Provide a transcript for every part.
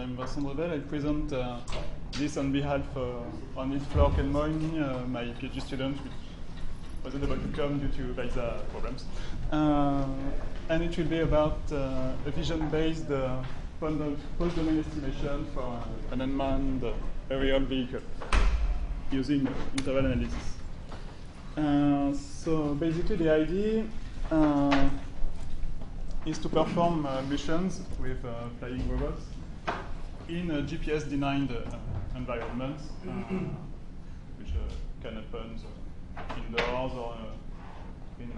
I'm Vincent Brevel. I present this on behalf on it Flor Kelmoin, my PhD student, which wasn't able to come due to visa problems. And it will be about a vision-based post-domain estimation for an unmanned aerial vehicle using interval analysis. So basically the idea is to perform missions with flying robots in GPS-denied environments, which can happen indoors or in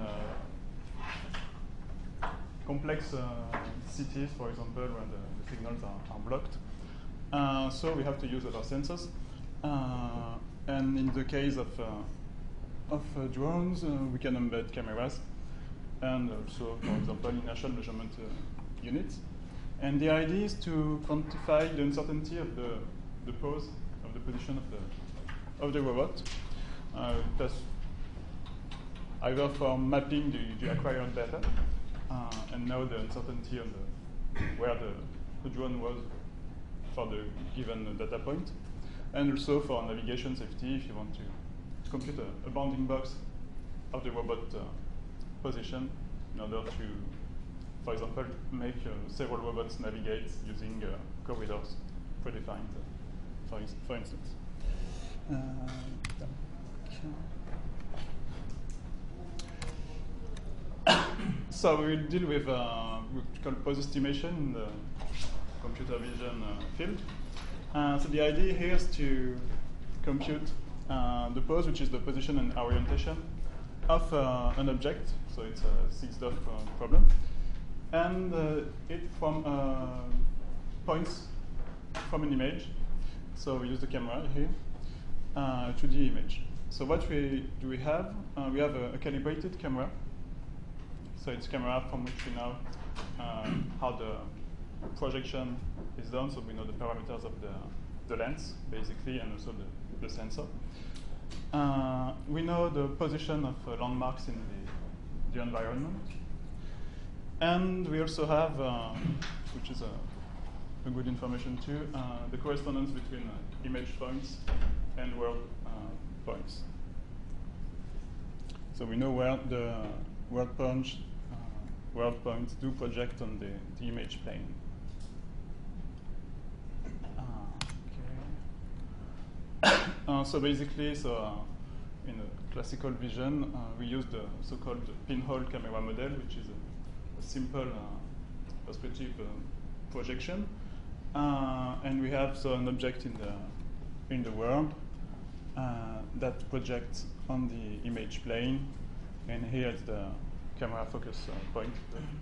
complex cities, for example, where the signals are blocked. So we have to use other sensors. And in the case of drones, we can embed cameras and also, for example, inertial measurement units. And the idea is to quantify the uncertainty of the pose, of the position of the robot. That's either for mapping the acquired data and know the uncertainty of where the drone was for the given data point, and also for navigation safety if you want to compute a bounding box of the robot position in order to, for example, make several robots navigate using corridors predefined, for instance. So we will deal with what we call pose estimation in the computer vision field. So the idea here is to compute the pose, which is the position and orientation of an object. So it's a 6DOF problem. And it from points from an image. So we use the camera here, 2D image. So what we have? We have a calibrated camera. So it's a camera from which we know how the projection is done. So we know the parameters of the lens, basically, and also the sensor. We know the position of landmarks in the environment. And we also have, which is a good information too, the correspondence between image points and world points. So we know where the world points do project on the image plane. So basically, in a classical vision, we use the so-called pinhole camera model, which is a simple perspective projection, and we have an object in the world that projects on the image plane, and here is the camera focus point.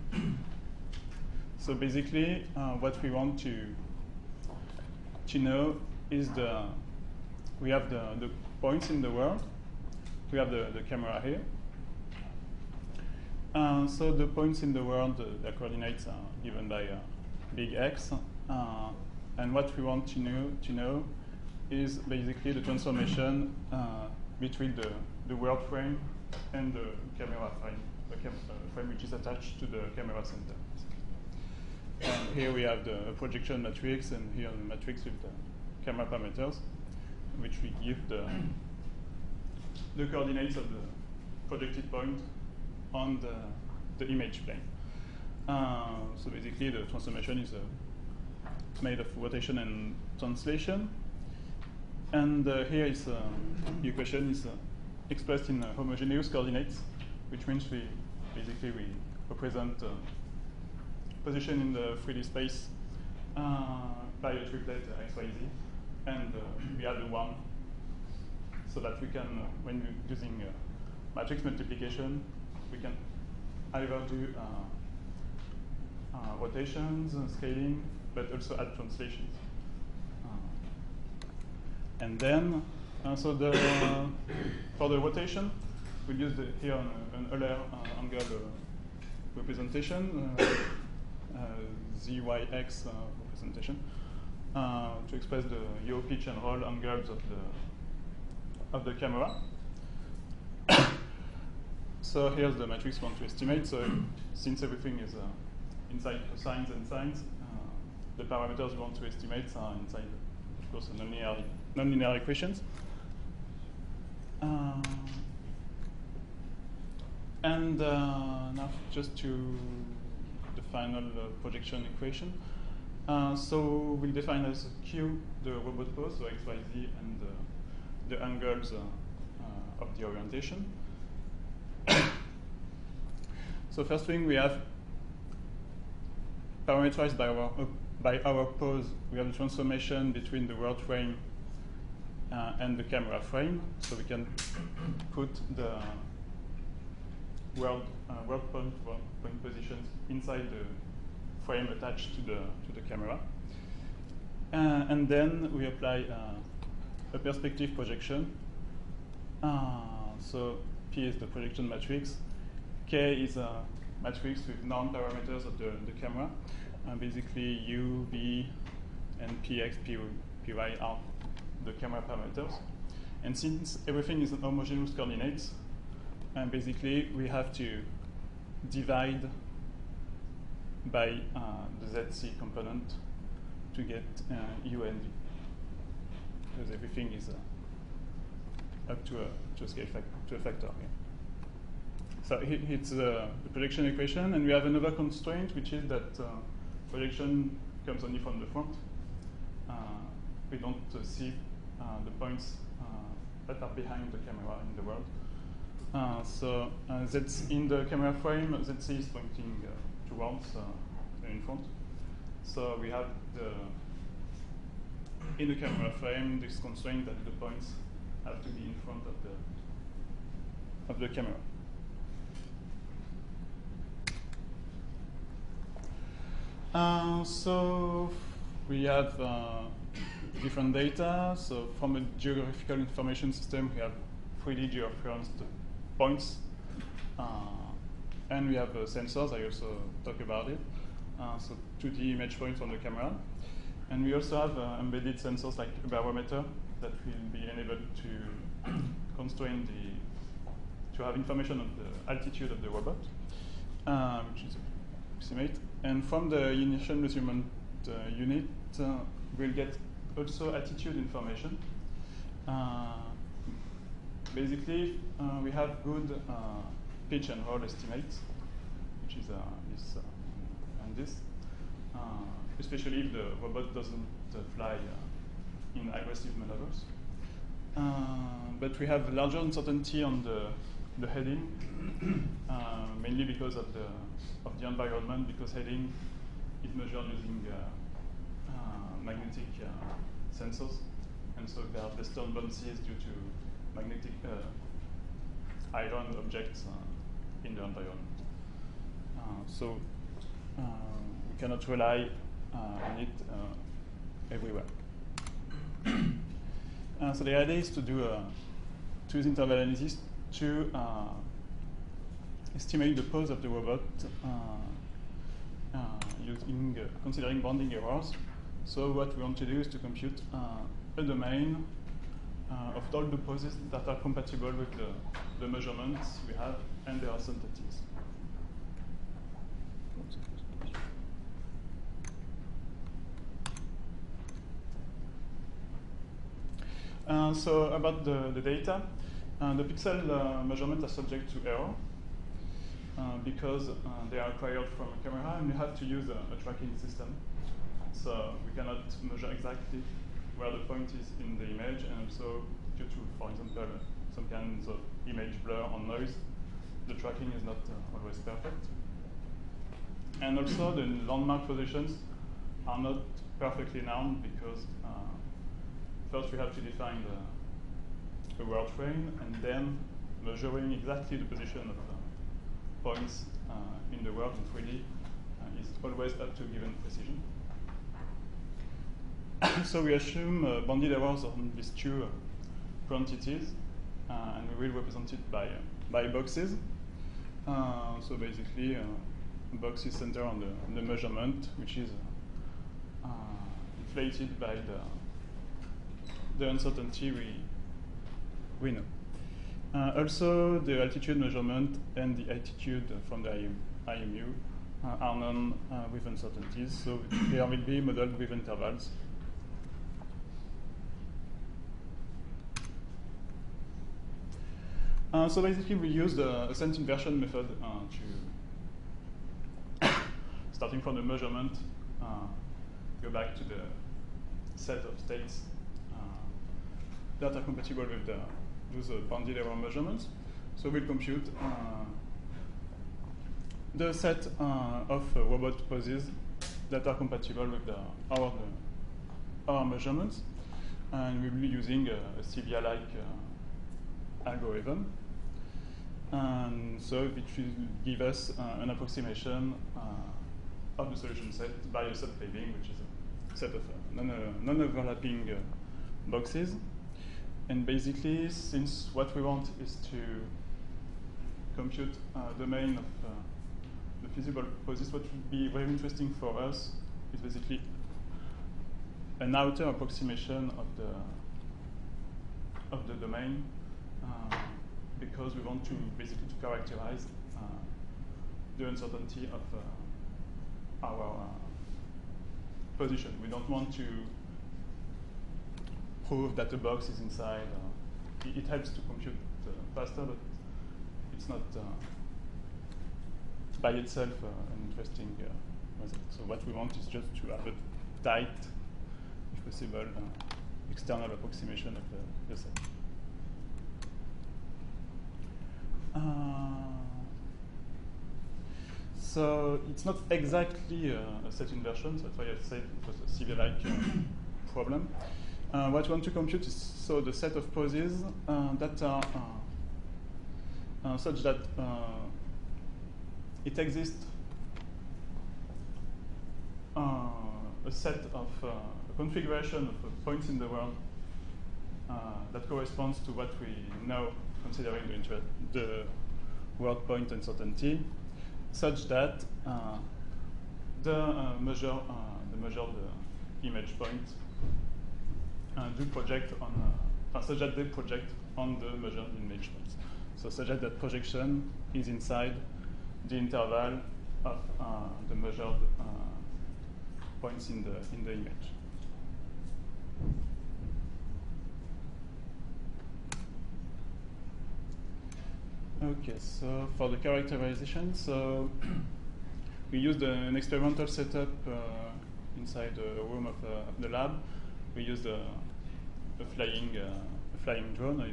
So basically, what we want to know is we have the points in the world. We have the camera here. So the points in the world, their coordinates are given by big X. And what we want to know is basically the transformation between the world frame and the camera frame, the frame which is attached to the camera center. And here we have the projection matrix, and here the matrix with the camera parameters, which we give the coordinates of the projected point on the image plane. So basically, the transformation is made of rotation and translation. And here is the equation is expressed in homogeneous coordinates, which means we represent position in the 3D space by a triplet XYZ, and we add a 1, so that we can, when we're using matrix multiplication, we can either do rotations, scaling, but also add translations. And then, so for the rotation, we use here an Euler angle representation, ZYX representation, to express the yaw, pitch, and roll angles of the camera. So here's the matrix we want to estimate. So since everything is inside cosines and sines, the parameters we want to estimate are inside, of course, nonlinear equations. And now just to the final projection equation. So we'll define as Q the robot pose, so X, Y, Z, and the angles of the orientation. So first thing, we have parameterized by our pose, we have the transformation between the world frame and the camera frame. So we can put the world point positions inside the frame attached to the camera. And then we apply a perspective projection. So P is the projection matrix. K is a matrix with known parameters of the camera. Basically, U, V, and Px, Py are the camera parameters. And since everything is in homogeneous coordinates, basically we have to divide by the ZC component to get U and V, because everything is up to a scale to a factor. Yeah. So it's the projection equation, and we have another constraint, which is that projection comes only from the front. We don't see the points that are behind the camera in the world. So that's in the camera frame, ZC is pointing towards in front. So we have in the camera frame this constraint that the points have to be in front of the camera. So we have different data. So from a geographical information system, we have 3D georeferenced points. And we have sensors. I also talk about it. So 2D image points on the camera. And we also have embedded sensors like a barometer that will be enabled to constrain to have information on the altitude of the robot, which is approximate. And from the initial measurement unit, we'll get also altitude information. Basically, we have good pitch and roll estimates, which is this and this, especially if the robot doesn't fly in aggressive maneuvers. But we have larger uncertainty on the heading, mainly because of the environment, because heading is measured using magnetic sensors, and so there are Western bounces due to magnetic iron objects in the environment. So we cannot rely on it everywhere. So the idea is to do to use interval analysis to estimate the pose of the robot using considering bounding errors. So what we want to do is to compute a domain of all the poses that are compatible with the measurements we have and their asymptotics. So about the data, the pixel measurements are subject to error because they are acquired from a camera, and you have to use a tracking system. So we cannot measure exactly where the point is in the image, and also due to, for example, some kinds of image blur or noise, the tracking is not always perfect. And also the landmark positions are not perfectly known because first we have to define the world frame, and then measuring exactly the position of points in the world in 3D is always up to given precision. So we assume bounded errors on these two quantities, and we will represent it by boxes. So basically, a box is centered on the measurement, which is inflated by the uncertainty we know. Also, the altitude measurement and the altitude from the IMU are known with uncertainties. So they will be modeled with intervals. So basically, we used a sense inversion method to, starting from the measurement, go back to the set of states that are compatible with those bounded error measurements. So we'll compute the set of robot poses that are compatible with our measurements, and we'll be using a CVA-like algorithm. And so it will give us an approximation of the solution set by a subpaving, which is a set of non-overlapping boxes. And basically, since what we want is to compute domain of the feasible poses, what would be very interesting for us is basically an outer approximation of the domain, because we want to basically to characterize the uncertainty of our position. We don't want to prove that the box is inside. It helps to compute faster, but it's not by itself an interesting result. So what we want is just to have a tight, if possible, external approximation of the set. So it's not exactly a set inversion, so that's why I said it was a CVA-like problem. What we want to compute is so the set of poses that are such that it exists a set of a configuration of points in the world that corresponds to what we know, considering the world point uncertainty, such that the measured image point do project on, such that they project on the measured image points. So such that projection is inside the interval of the measured points in the image. Okay, so for the characterization, so we used an experimental setup inside the room of the lab. We used a flying drone,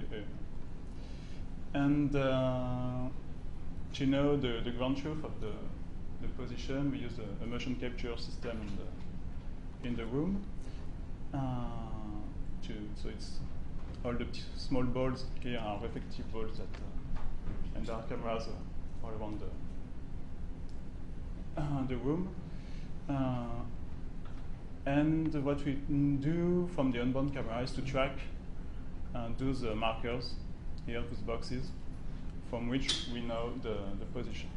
and to know the ground truth of the position, we used a motion capture system in the room. So it's all the small balls here are reflective balls that. And there are cameras all around the room. And what we do from the onboard camera is to track those markers here, those boxes, from which we know the position.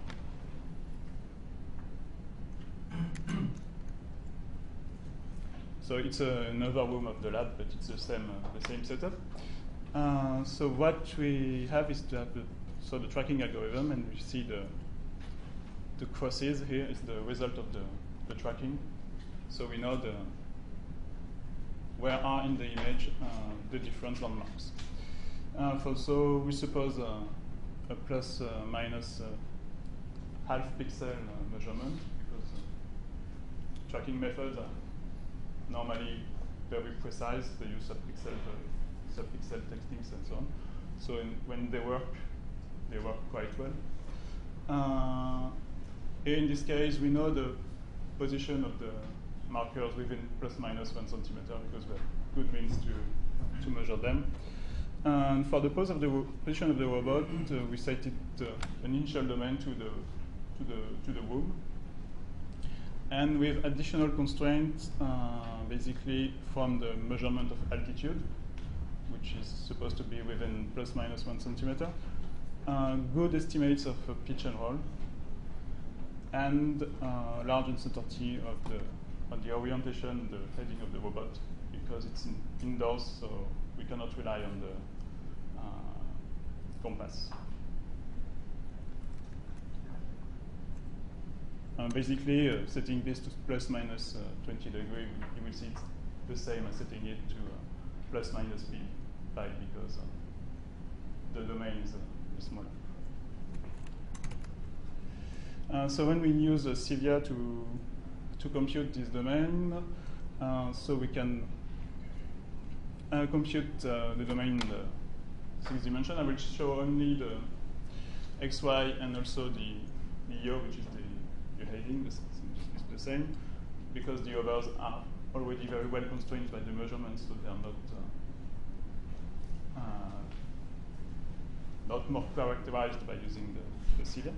So it's another room of the lab, but it's the same setup. So what we have is to have the tracking algorithm, and we see the crosses here is the result of the tracking. So we know where are in the image the different landmarks. So we suppose a plus minus half pixel measurement, because tracking methods are normally very precise. They use sub-pixel techniques and so on. So when they work quite well. Here in this case, we know the position of the markers within plus minus 1 centimeter, because we have good means to measure them. And for the position of the robot, we set it an initial domain to the room, and with additional constraints, basically from the measurement of altitude, which is supposed to be within plus minus 1 centimeter. Good estimates of pitch and roll, and large uncertainty of the orientation, the heading of the robot, because it's indoors, so we cannot rely on the compass. Basically, setting this to plus minus 20 degrees, you will see it's the same as setting it to plus minus pi because the domain is smaller. So when we use Sylvia to compute this domain, so we can compute the domain in the 6th dimension. I will show only the xy and also the yo, which is the heading. It's the same because the others are already very well constrained by the measurements, so they are not more characterized by using the Sylvia.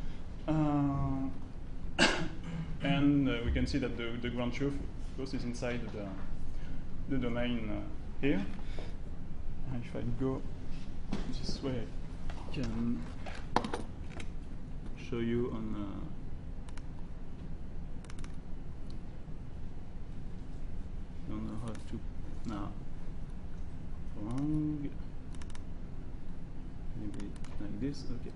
And we can see that the ground truth, of course, is inside the domain here. And if I go this way, I can show you on don't know how to now wrong, maybe like this. Okay.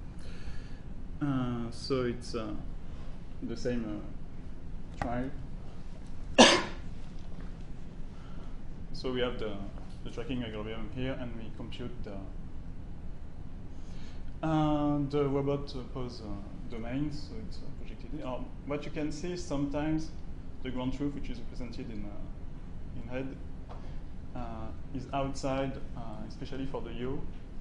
So it's the same trial. So we have the tracking algorithm here, and we compute the robot pose domain. So it's projected. What you can see is sometimes the ground truth, which is represented in head, is outside, especially for the yo.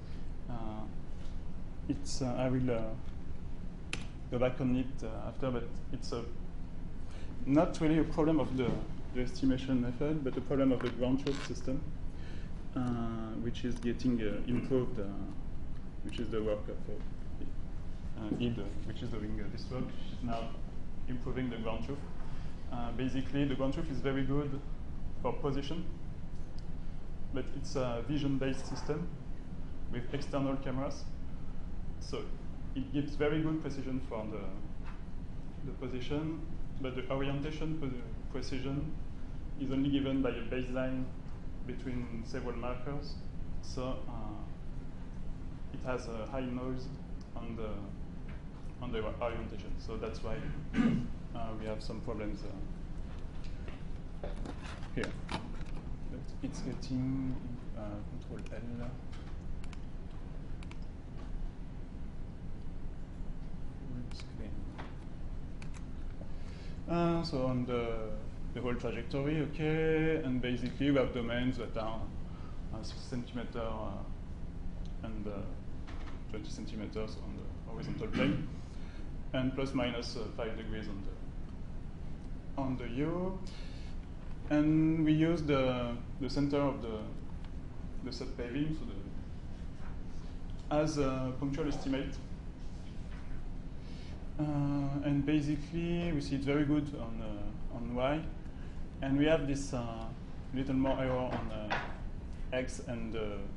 It's I will go back on it after, but it's not really a problem of the estimation method, but a problem of the ground truth system, which is getting improved, which is the work of id, which is doing this work, which is now improving the ground truth. Basically, the ground truth is very good for position, but it's a vision-based system with external cameras. So it gives very good precision for the position, but the orientation precision is only given by a baseline between several markers. So it has a high noise on the orientation. So that's why we have some problems here. But it's getting Control L. So on the whole trajectory, okay, and basically we have domains that are 6 centimeters and 20 centimeters on the horizontal plane, and plus minus 5 degrees on the yo. And we use the center of the set paving, so as a punctual estimate. And basically, we see it's very good on y, and we have this little more error on x and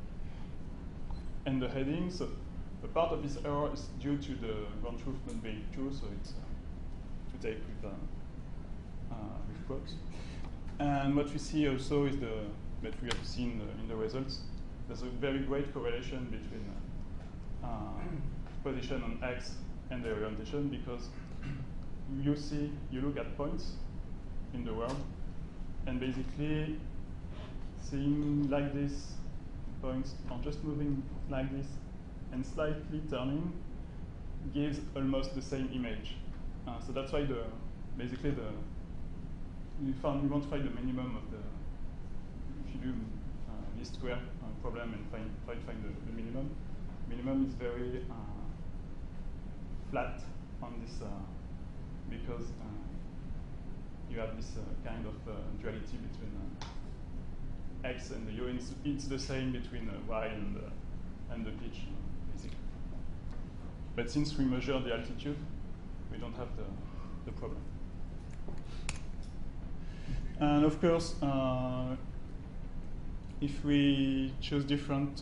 the heading. So a part of this error is due to the ground truth not being true, so it's to take with quotes. And what we see also is that we have seen in the results. There's a very great correlation between position on x and the orientation, because you look at points in the world, and basically seeing like this, points are just moving like this and slightly turning gives almost the same image. So that's why basically we want to find the minimum of the, if you do least square problem and try to find the minimum. Minimum is very flat on this because you have this kind of duality between x and the yo. It's the same between y and the pitch, basically. But since we measure the altitude, we don't have the problem. And of course, if we choose different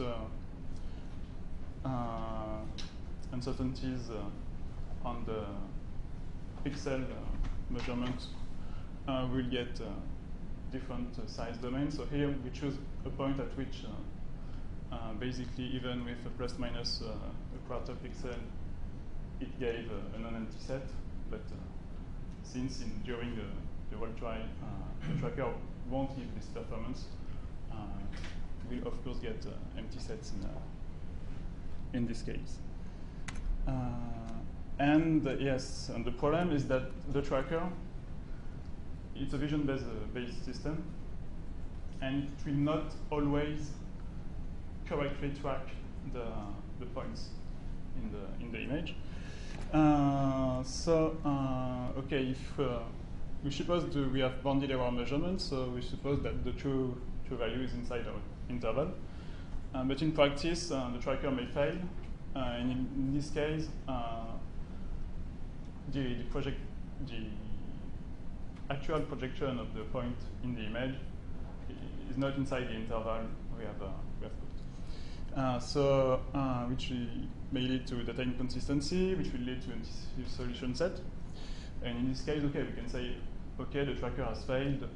uncertainties on the pixel measurement, we'll get different size domains. So here we choose a point at which basically even with a plus minus a quarter pixel, it gave a non-empty set, but since during the world trial, the tracker won't give this performance, we'll of course get empty sets in this case. And yes, and the problem is that the tracker, it's a vision-based system, and it will not always correctly track the points in the image. Okay, if we suppose we have bounded error measurements, so we suppose that the true value is inside our interval. But in practice, the tracker may fail, and in this case, the actual projection of the point in the image is not inside the interval we have put. Which may lead to data inconsistency, which will lead to anti-solution set. And in this case, okay, we can say, okay, the tracker has failed.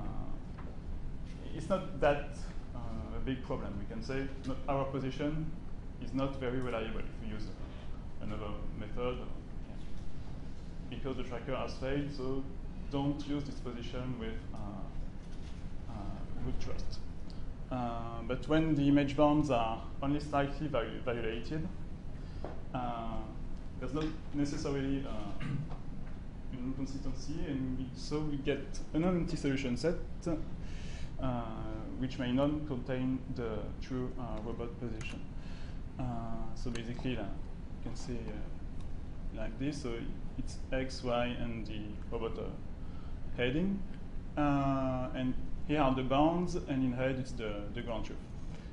It's not that a big problem. We can say our position is not very reliable if we use another method, because the tracker has failed. So don't use this position with good trust. But when the image bounds are only slightly violated, there's not necessarily inconsistency, and so we get an empty solution set, which may not contain the true robot position. So basically, you can see like this. So it's X, Y, and the robot heading, and here are the bounds, and in head it's the ground truth.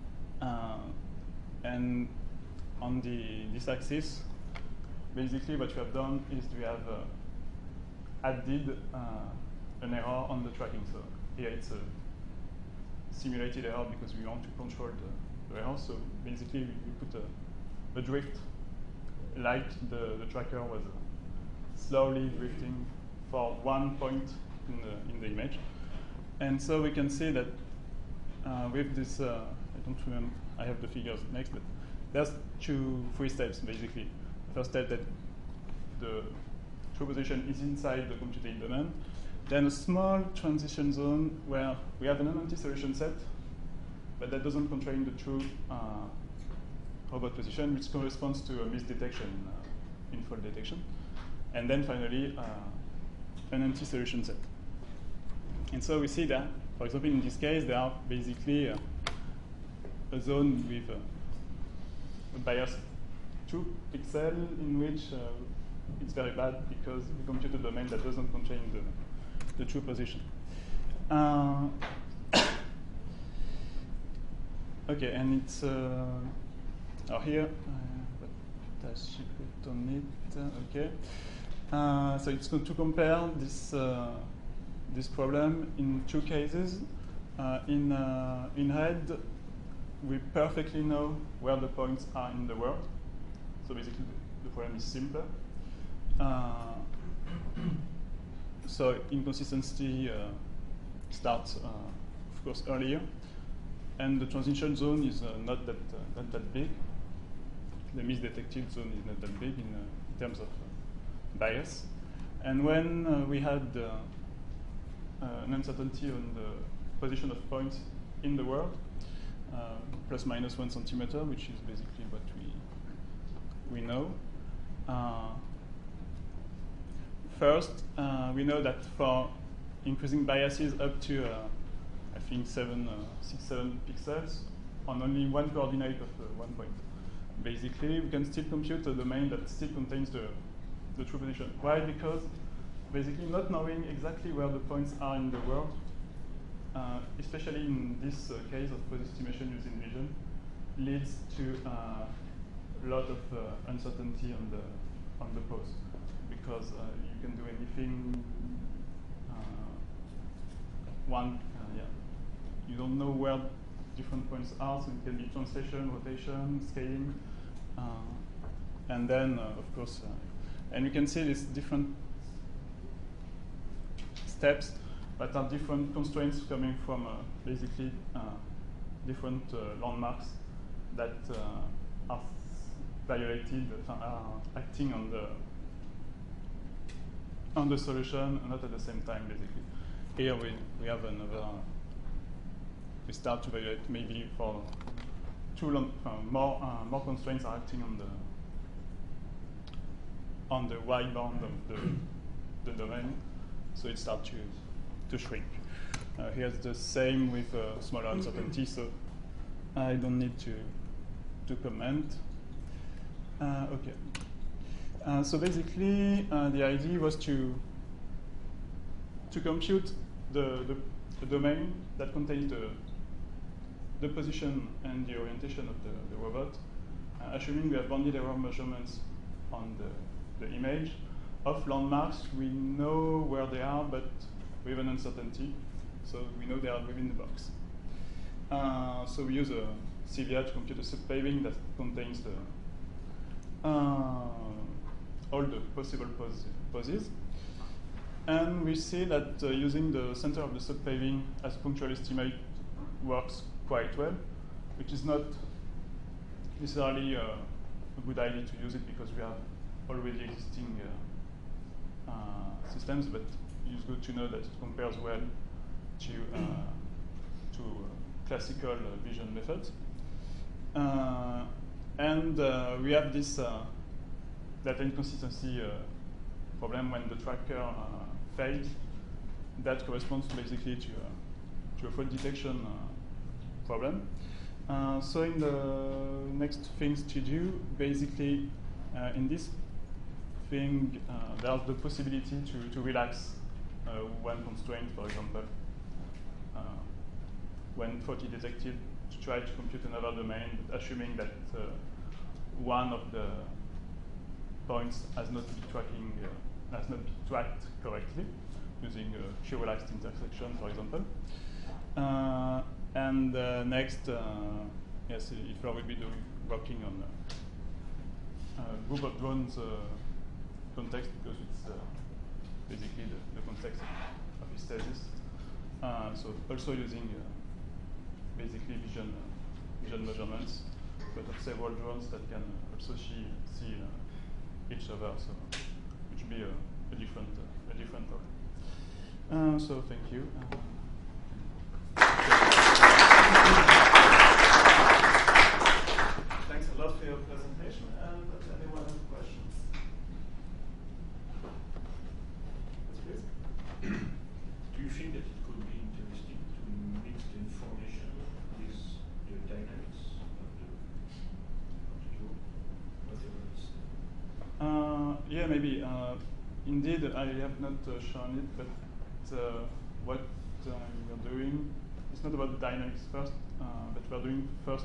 And on this axis, basically what we have done is we have added an error on the tracking. So here it's a simulated error because we want to control the error. So basically we put a drift, like the tracker was slowly drifting for one point in the image. And so we can see that with this, I don't remember, I have the figures next, but there's three steps basically. The first step, that the true position is inside the computed domain. Then a small transition zone where we have an empty solution set, but that doesn't contain the true robot position, which corresponds to a misdetection in fault detection. And then finally, an empty solution set. And so we see that, for example, in this case, there are basically a zone with a bias 2 pixel in which it's very bad because we compute a domain that doesn't contain the true position. Okay, and it's here, what does she put on it? Okay. So it's going to compare this problem in two cases. In head, we perfectly know where the points are in the world. So basically, the problem is simpler. So inconsistency starts, of course, earlier, and the transition zone is not that big. The misdetected zone is not that big in terms of bias. And when we had an uncertainty on the position of points in the world, plus minus 1 centimeter, which is basically what we know. First, we know that for increasing biases up to, I think, 6, 7 pixels on only one coordinate of 1 point. Basically, we can still compute a domain that still contains the true position. Why? Because basically not knowing exactly where the points are in the world, especially in this case of pose-estimation using vision, leads to a lot of uncertainty on the pose, because you can do anything. You don't know where different points are, so it can be translation, rotation, scaling, and then of course, and you can see these different steps that are different constraints coming from basically different landmarks that are violated, are acting on on the solution, not at the same time, basically. Here we have another, we start to evaluate maybe for too long, more constraints are acting on the Y bound of the domain, so it starts to shrink. Here's the same with smaller uncertainty, so I don't need to comment. Okay. So basically, the idea was to compute the domain that contains the position and the orientation of the robot, assuming we have bounded error measurements on the image. Of landmarks, we know where they are, but we have an uncertainty, so we know they are within the box. So we use a CVR to compute a subpaving that contains all the possible poses. And we see that using the center of the subpaving as a punctual estimate works quite well, which is not necessarily a good idea to use it because we have already existing systems, but it's good to know that it compares well to classical vision methods. And we have this data inconsistency problem when the tracker fails. That corresponds basically to a fault detection problem. So in the next things to do, basically in this thing, there's the possibility to relax one constraint, for example, when fault is detected, to try to compute another domain, but assuming that one of the points has not been tracked correctly, using a Q-relaxed intersection, for example. And next, yes, IFLOR will be working on a group of drones context, because it's basically the context of his thesis. So also using basically vision measurements, but of several drones that can also see each other. So which will be a different problem. So thank you. Thanks a lot for your presentation. And does anyone have questions? Yes, please. Do you think that it could be interesting to mix the information with the dynamics of the drone, whatever it is? Yeah, maybe. Indeed, I have not shown it, but what we're doing is not about the dynamics first, but we're doing first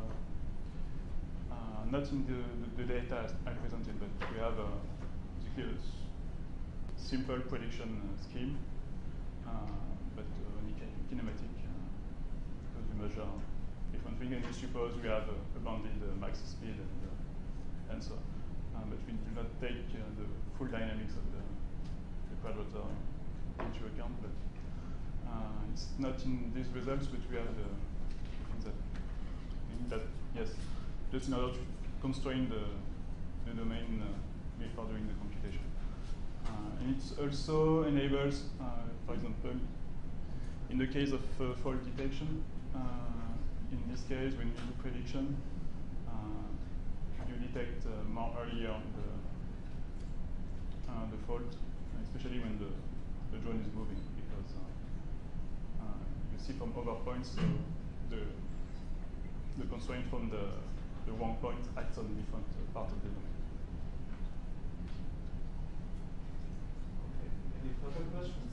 not in the data as I presented, but we have basically a simple prediction scheme, but only kinematic, because we measure different things, and we suppose we have a bounded max speed and so on. But we do not take the full dynamics of the quadrature into account. But it's not in these results, but we have the things that yes, just in order to constrain the domain before doing the computation. And it also enables, for example, in the case of fault detection, in this case, when you do prediction, you detect more earlier the fault, especially when the drone is moving, because you see from other points, so the constraint from the wrong point acts on different part of the domain. Okay. Any further questions?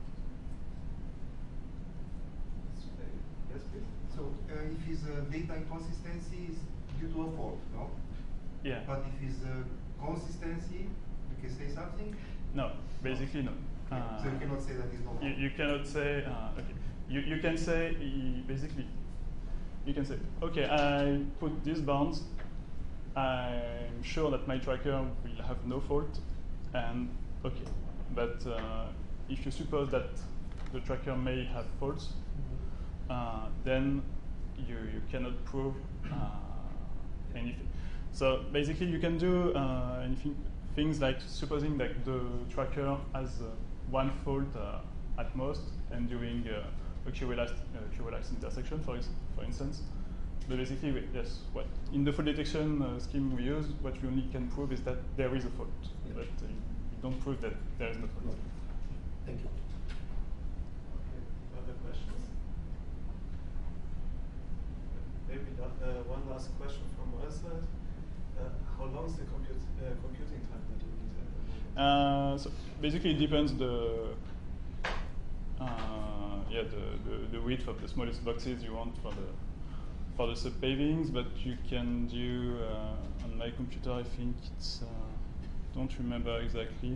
Yes, please. So if his data inconsistency is due to a fault, no? Yeah. But if his consistency, you can say something? No, basically no. So you cannot say that is not fault. You cannot say, okay. You can say, basically, you can say, okay, I put these bounds, I'm sure that my tracker will have no fault, and okay. But if you suppose that the tracker may have faults, then you cannot prove anything. So basically, you can do anything things like supposing that the tracker has one fault at most and doing a QLS intersection, for instance. But basically, yes, what in the fault detection scheme we use, what we only can prove is that there is a fault, but you don't prove that there is no fault. Thank you. Okay, other questions? Maybe one last question from my side. How long is the computing time that you need at the moment? So basically, it depends the width of the smallest boxes you want for the subpavings, but you can do on my computer. I think it's don't remember exactly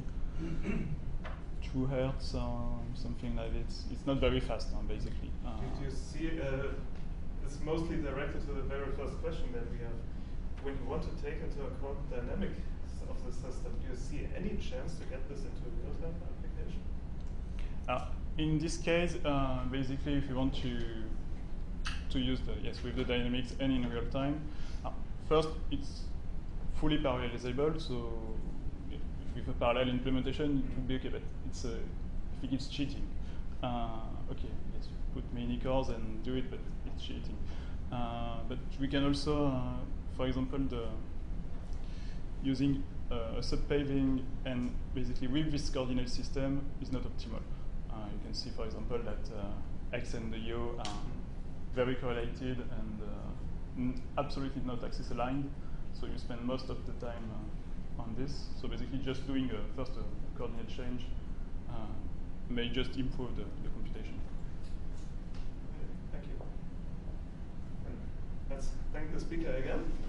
2 hertz or something like it. It's not very fast, basically. Do you see? It's mostly directed to the very first question that we have. When you want to take into account dynamics of the system, do you see any chance to get this into a real-time application? In this case, basically, if you want to use with the dynamics and in real time, first it's fully parallelizable. So with a parallel implementation, it would be okay, but I think it's cheating. Okay, yes, put many cores and do it, but it's cheating. But we can also, for example, using a subpaving and basically with this coordinate system is not optimal. You can see, for example, that X and the Y are very correlated and absolutely not axis aligned. So you spend most of the time on this. So basically, just doing first a coordinate change may just improve the computation. Okay, thank you. And let's thank the speaker again.